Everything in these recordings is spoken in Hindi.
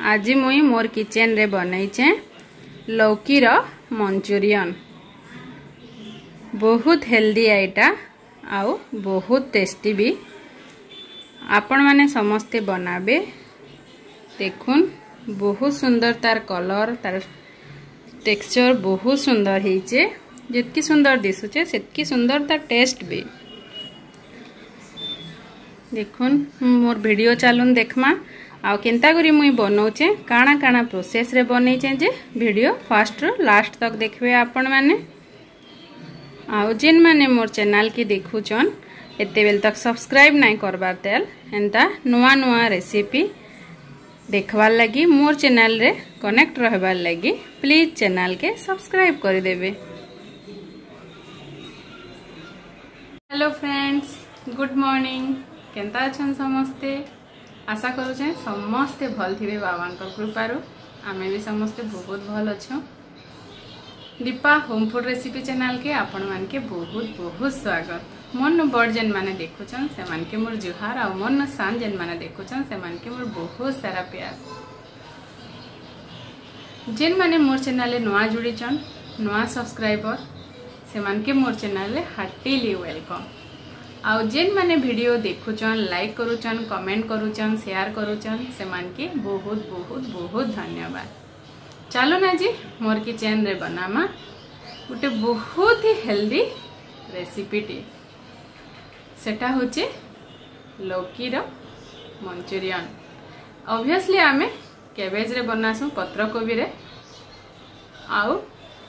आज मुई मोर किचन रे बनईचे लौकी रो मंचूरियन। बहुत हेल्दी आइटा आउ बहुत टेस्टी भी। आपण माने समस्ते बनाबे। देखुन बहुत सुंदर तार कलर तार टेक्सचर बहुत सुंदर हेचे। जितकी सुंदर दिसुचे सेतकी सुंदर तार टेस्ट भी। देखुन मोर वीडियो चालून देखमा आउ केंता करी मुई बनौचे काना काना प्रोसेस रे बनईचे जे वीडियो फर्स्ट रो लास्ट तक देखबे आपण माने। आउ जिन माने मोर चैनल की देखुचन एते बेल तक सब्सक्राइब नहीं करबार तेल एंता नुआ नुआ रेसिपी देखवार लगी मोर चैनल रे कनेक्ट रहबार लगी प्लीज चैनल के सब्सक्राइब कर देबे। Hello friends, good morning. केंता अछन समस्ते? आशा करूचे समस्ते भल थिबे बाबान कृपारू। आमे भी समस्ते बहुत भल अच्छो। Deepa home food recipe channel के आपण मान के बहुत बहुत स्वागत। मन बड़ जेन माने देखुचन से मान के मोर जुहार आ मन सान जेन माने देखुचन से मान के मोर बहुत सारा प्यार। जेन माने मोर चैनल ले नवा जुड़ीचन नवा सब्सक्राइबर से मान के मोर चैनल ले हार्टिली वेलकम। आउ जेन माने वीडियो देखुचन लाइक करूचन कमेंट करूचन शेयर करूचन से मान के बहुत बहुत बहुत धन्यवाद। चलो ना जी मोर किचन रे बनामा गोटे बहुत ही हेल्दी रेसिपी टी। सेटा होचे लौकी रो मंचूरियन। ऑब्वियसली आमे कैबेज रे बनासु पत्र कोबी रे आउ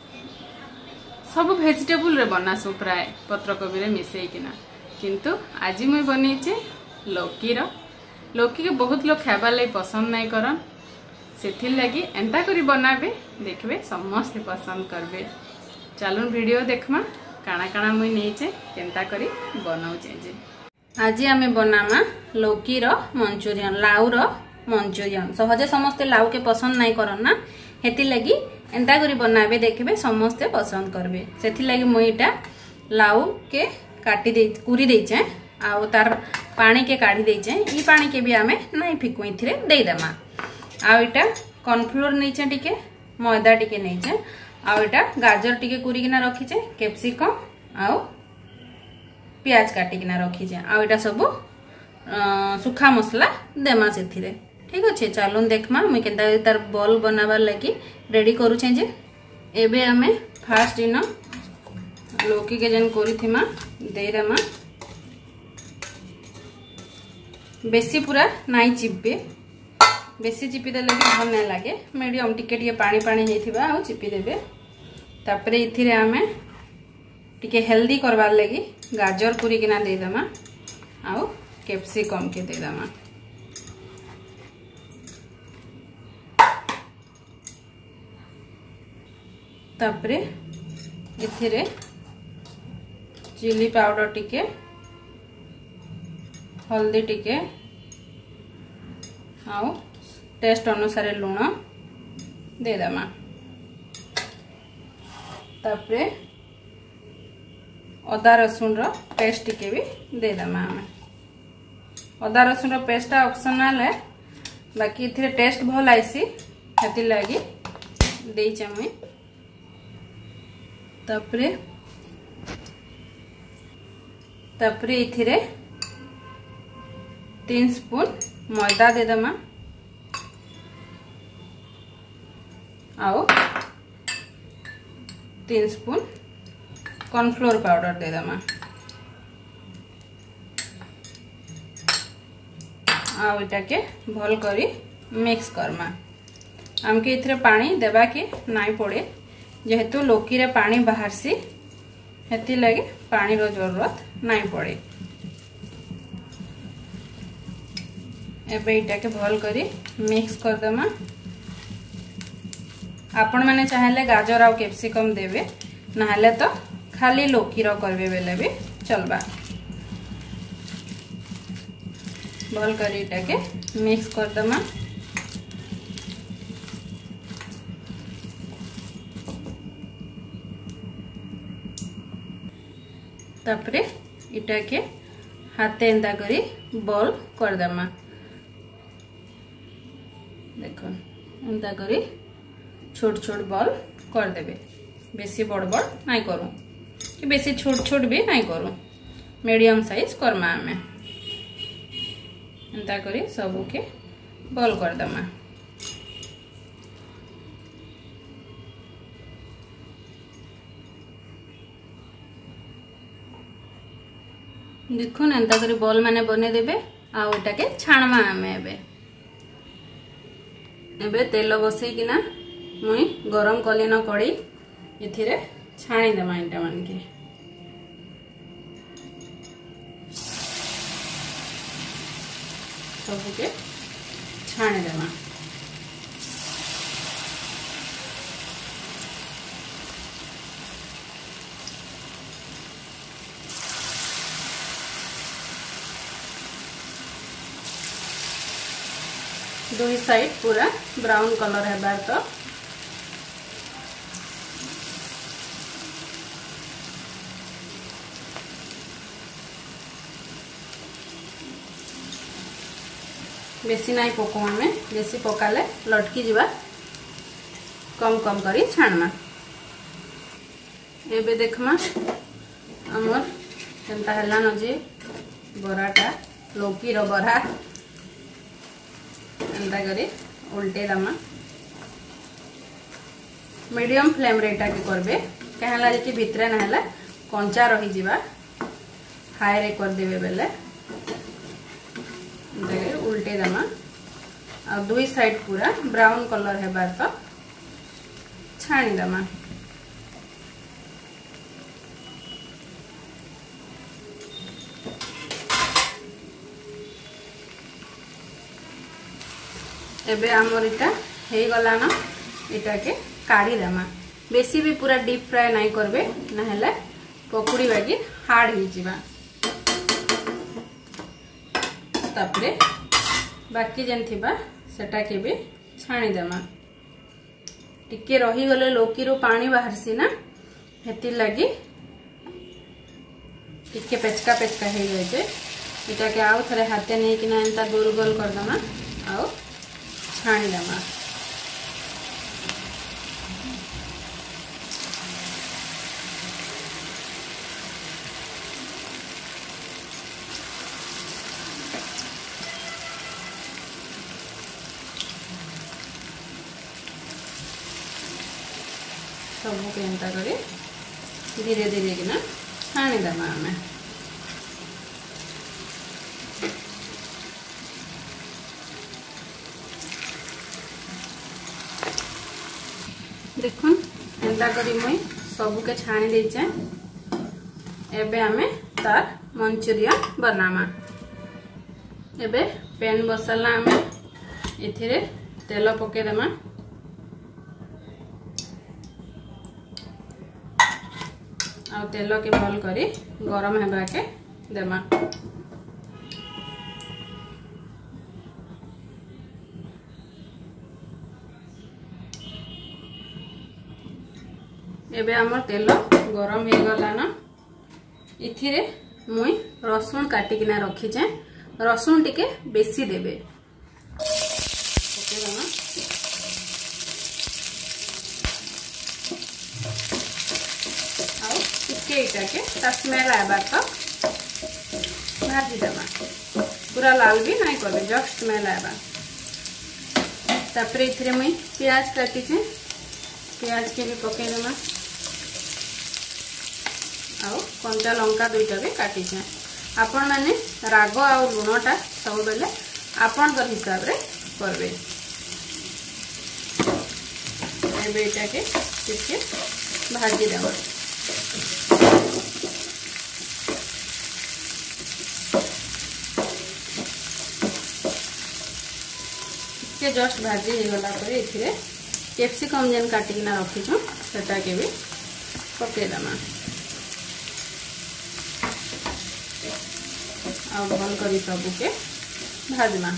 सब वेजिटेबल रे बनासु प्राय पत्र कोबी रे मिसई किना। किंतु आज मुई बनईचे लौकी रो। लौकी के बहुत लोग खाबार लगी पसंद नहीं करन सेथिर लगी एंता करी बनाबे देखबे समस्त पसंद करबे। चलून वीडियो देखमा काना काना मुई नहींचे केंता करी बनाउचे जे। आज आमे बनामा लौकी रो मंचूरियन लाउ रो मंचूरियन। सहजे समस्ते लाउ के पसंद नहीं करन ना हेति लगी एंता करी बनाबे देखबे समस्ते पसंद करबे। सेथिर लगी मुई इटा लाउ के काटी दे कुरी देचे आउ तार पानी के काढ़ी देचे। ई पानी के भी आमे नहीं फिकु इथिरे दे देमा। आउ इटा कॉर्नफ्लोर नहींचे टिके मैदा टिके नहींचे आउ इटा गाजर टिके कुरी किना रखीचे कैप्सिकम आउ प्याज काटी किना रखीचे आउ इटा सब सुखा मसला देमा सेथिरे। ठीक अच्छे चलून देखमा मुई केनता तार बॉल बनाबार लगी रेडी करूचे जे। एबे आमे फास्ट इन लौकी के जन कोरी थिमा दे देमा। बेसी पूरा नाई चिपे बेसी चिपी देले भी भल नहीं लगे। मीडियम टिके टिके पानी पानी हेथिबा आ चिपी देबे। तापरे इथिरे आमे टिके हेल्दी करबार लगी गाजर कुरी किना दे देमा आउ कैप्सिकम के दे देमा। तापरे इथिरे चिली पाउडर टिके हल्दी टिके आउ टेस्ट अनुसार लुण दे देमा। तापरे अदा रसुन रो पेस्ट टिके भी दे देमा। आमे अदा रसुन रो पेस्ट ऑप्शनल है बाकी इथिरे टेस्ट भल आइसी हेति लागि देइचे मुई। तापरे इथिरे 3 स्पून मैदा दे देमा आउ 3 स्पून कॉर्नफ्लोर पाउडर दे देमा आउ इटा के भल करी मिक्स करमा। हमके इथिरे पानी देबा के नाई पड़े जेहेतु लौकी रे पानी बाहर सी हेती लगे पानी रो जरूरत नहीं पड़े। एबे इटा के भल करी मिक्स कर देमा। आपण माने चाहेले गाजर आ कैप्सिकम देबे नाहले तो खाली लौकी रो करबे बेले भी चलबा। भल करी इटा के मिक्स कर देमा। तापरे इटा के हाथे एंता करी बॉल कर देमा। देखो एंता करी छोट छोट बॉल कर देबे। बेसी बड़ बड़ नहीं करूँ कि बेसी छोट छोट भी नहीं करूँ, मीडियम साइज करमा आमे। एंता करी सबू के बॉल कर दमा। देखुन एंता करी बॉल माने बने देबे। आउ एटा के छाणमा आमे। एबे तेल बसई किना मुई गरम कलिन कड़ी एथिरे छाणी देमा इटा मान के। सबू के छाणी देमा। दुई साइड पूरा ब्राउन कलर हेबार तो बेसी नहीं पको आमे, बेसी पकाले लटकी जीवा, कम कम करी छाणमा। एबे देखमा हमर केनता हला न जे बराटा लौकी रो बरा एंता करी उल्टे दमा। मीडियम फ्लेम रे एटा के करबे, कहला जे कि भितरे ना हला कंचा रही जीवा। हाई रे कर देबे बेले उल्टे दमा। आ दुई साइड पूरा ब्राउन कलर हेबार तो छाणी दमा। एबे आमर इटा हे गला न, इटा के काढ़ी दमा। बेसी भी पूरा डीप फ्राई नहीं करबे, ना हेले पकुड़ी बागी हार्ड हो जिबा। तापरे बाकी जेन थिबा सेटा के भी छाणी देमा। टिके रही गले लौकी रो पानी बाहरसी ना, हेती लगी टिके पेचका पेचका हे जाय जे। इटा के आउ थरे हाथे नहीं कि ना एंता गोल गोल कर दमा। आउ छाणी देमा। सबू के एंता करी धीरे धीरे कि ना छाणी देमा आमे। देखुन एंता करी मुई सबू के छाणी देइचे। एबे आमे तार मंचूरियन बनामा। एबे पैन बसला आमे एथिरे तेल पके देमा। आ तेल के भल करी गरम हेबा के देमा। एबे हमर तेल गरम हे गला ना, इथिरे मुई रसुन काटी किना रखी जे। रसुन टिके बेसी देबे। ओके देमा। इटा के स्मेल आबा तो भाजी देमा। पूरा लाल भी नहीं करबे, जस्ट स्मेल आबा। तापरे इथिरे मुई प्याज काटी छे, प्याज के भी पके देमा। आउ कंचा लंका दुईटा भी काटी छे। आपण माने राग आ लुणटा सब बेले आपण कर हिसाब रे करबे। एबे इटा के टिके भाजी देमा। के जस्ट भाजी हो गला पर इथिरे कैप्सिकम जेन काटिकिना रखीछु सेटा के भी पके दमा। आ भल करी सबू के भाजमा।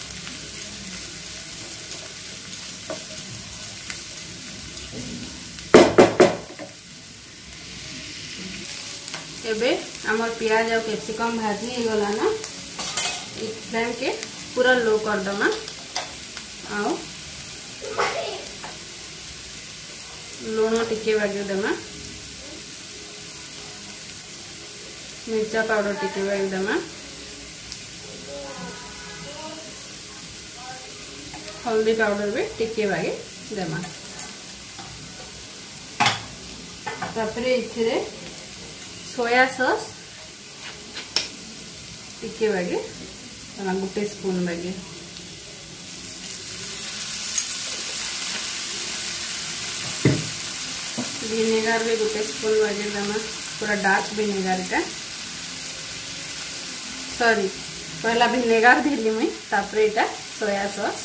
एबे हमर प्याज और कैप्सिकम भाजी हो गला ना, फ्लेम के पूरा लो कर दमा। आओ लुण टिके बागे देमा, मिर्चा पाउडर टिके बागे देमा, हल्दी पाउडर भी टिके बागे देमा। तापरे इथिरे सोया सॉस टिके बागे देमा, गोटे स्पून बागे। विनेगार भी गोटे स्पून बागे देमा, पूरा डार्क विनेगार का, सॉरी पहला विनेगार देली मुई, तापरे इटा सोया सॉस।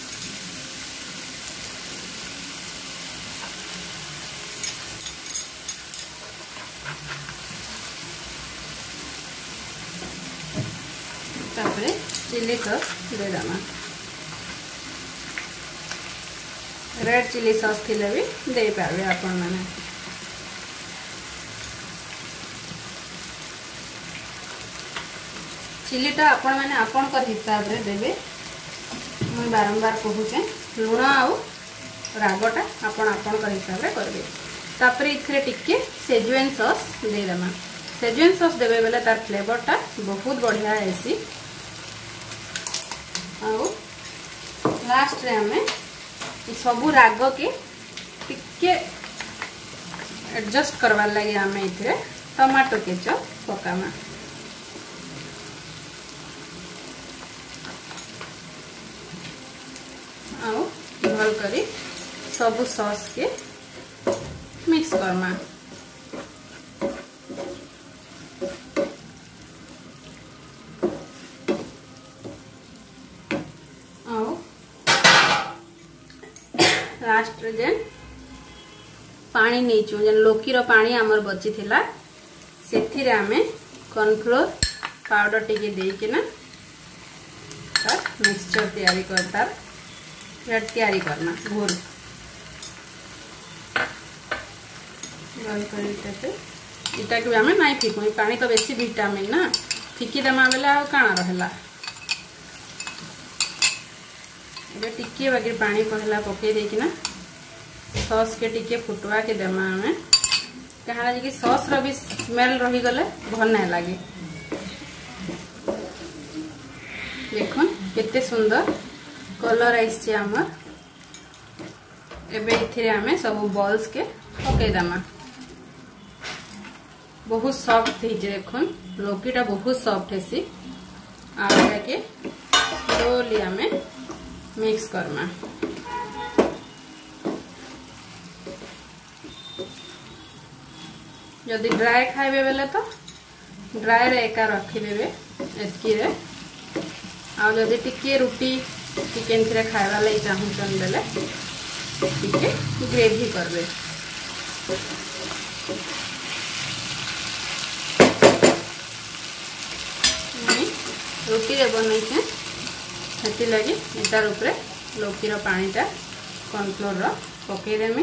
तापरे चिली सॉस दे देमा, रेड चिली सॉस थिले भी दे पारे आपण माने। चिलीटा आपण माने आपण कर हिसाब रे देबे। मुई बारंबार कहूचे लुण आउ रागटा आपण आपण कर हिसाब रे करबे। तापरे इथरे टिके सेजवान सॉस दे देमा। सेजवान सॉस देबे बेले तार फ्लेवरटा बहुत बढ़िया आसी। आउ लास्ट रे हमें सबू राग के टिके एडजस्ट करवार लगे हमें इथे टमाटो केचप पकामा। आउ भल करी सबू सॉस के मिक्स करमा। लास्ट जेन पानी नहीं जेन लोकीर पानी आमर बची थिला सेथिरे आमे कॉर्नफ्लोर पाउडर टिके देकिना तार मिक्सचर तैयारी करतार तैयारी करना घोर गल करते इटा के आमे नहीं फिकु। पानी तो बेसी विटामिन ना, फिकी देमा बेला आ काना रहला। एबे टिके बाकी पानी पहला पके देकिना सॉस के टिके फुटवा के देमा हमें कहा कि सॉस रो भी स्मेल रही गले भल नहीं लगे। देखुन केते सुंदर कलर आइछे हमर। एबे इथिरे हमें सब बॉल्स के पके देमा। बहुत सॉफ्ट थी जे देखुन लोकीटा बहुत सॉफ्ट हेसी। आटा के स्लोली हमें मिक्स करमा। जदि ड्राई खाइबे बेले तो ड्राई रे एका रखी देबे एतकी रे। आ जदि टिके रोटी चिकन थरे खाइबा लई चाहूचन बेले टिके ग्रेवी करबे। रोटी रे बनैछे हेती लगी इतार ऊपर लौकीर पानीटा कॉर्नफ्लोर पकई देमी।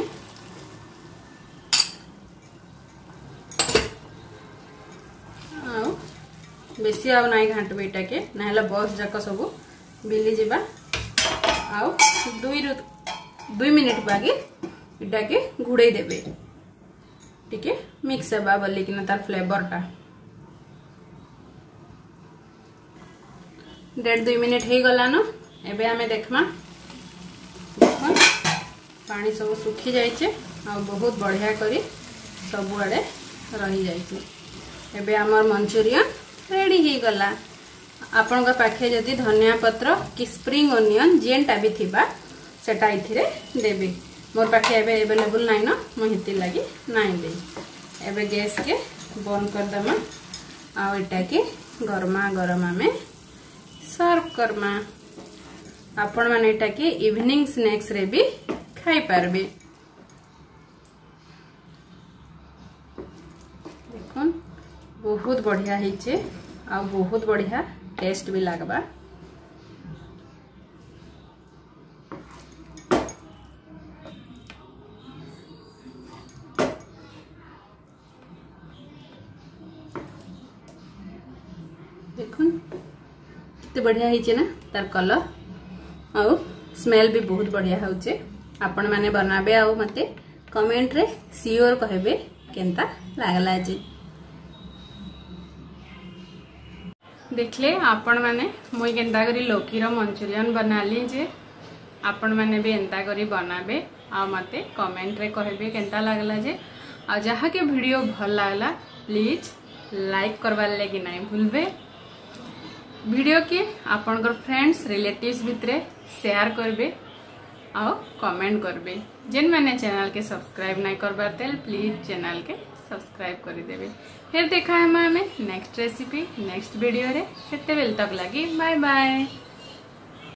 बेसी आउ नाई घाटबे इटा के ना बस जाक सब बिली जीवा। आउ 2 मिनिट बागी इटा के घुड़े देबे टिके मिक्स हेबा बोली कि तार फ्लेवरटा। 1.5-2 मिनिट हो गला न। एबे हमें देखमा देखो पानी सब सुखी जाइए आ बहुत बढ़िया करी सब आड़े रही जाइए। एबे हमर मंचूरियन रेडी ही गला। आपण पाखे जदि धनिया पत्र कि स्प्रिंग ओनियन जेनटा भी थिबा सेटा इथिरे देबे। मोर पाखे एबे अवेलेबल नाइ न मोहिति लागि नाइ दे। एबे गैस के बंद कर दमा आ एटा के गरमा गरमा में सर्व करमा। आपण माने एटा के इवनिंग स्नैक्स रे भी खाई पारबे। देखुन बहुत बढ़िया हिचे आ बहुत बढ़िया टेस्ट भी लागबा। देखुन कितने बढ़िया हिचे ना तार कलर आ स्मेल भी बहुत बढ़िया होचे। आपण माने बनाबे आ मते कमेंट रे सियोर कहबे केनता लागला जे। देखले आपण माने मुई केनता करी लौकीर मंचूरियन बनाली जे आपण माने भी एंता करी बनाबे आ मते कमेंट रे कहबे केनता लागला जे। आ जहा के वीडियो भल लागला प्लीज लाइक करवार लगी नहीं भूलबे। वीडियो के आपनकर फ्रेंड्स रिलेटिव्स भितरे शेयर करबे आ कमेंट करबे। जेन मैंने चैनल के सब्सक्राइब नहीं करबार तेल प्लीज चैनल के सब्सक्राइब कर देबे। फिर देखा है हमें नेक्स्ट रेसिपी नेक्स्ट वीडियो रे। सेते बेल तक लगी बाय बाय।